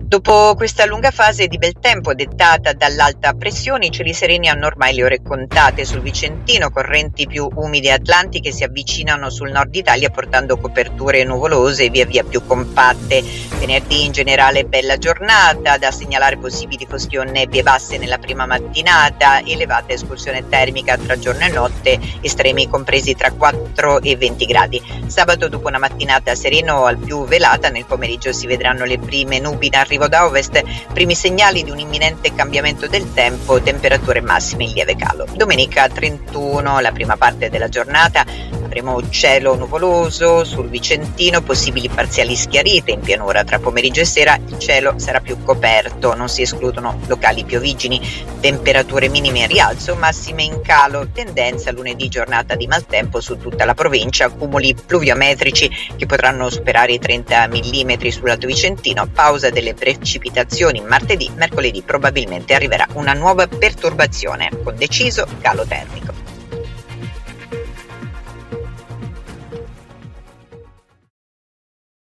Dopo questa lunga fase di bel tempo dettata dall'alta pressione, i cieli sereni hanno ormai le ore contate sul Vicentino, correnti più umide atlantiche si avvicinano sul nord Italia portando coperture nuvolose via via più compatte. Venerdì in generale bella giornata, da segnalare possibili foschi o nebbie basse nella prima mattinata, elevata escursione termica tra giorno e notte, estremi compresi tra 4 e 20 gradi. Sabato dopo una mattinata sereno al più velata, nel pomeriggio si vedranno le prime nubi in arrivo da ovest, primi segnali di un imminente cambiamento del tempo, temperature massime in lieve calo. Domenica 31, la prima parte della giornata, avremo cielo nuvoloso sul Vicentino, possibili parziali schiarite in pianura. Tra pomeriggio e sera il cielo sarà più coperto, non si escludono locali piovigini, temperature minime in rialzo, massime in calo, tendenza lunedì giornata di maltempo su tutta la provincia, accumuli pluviometrici che potranno superare i 30 mm sull'Alto Vicentino, pausa delle precipitazioni martedì, mercoledì probabilmente arriverà una nuova perturbazione con deciso calo termico.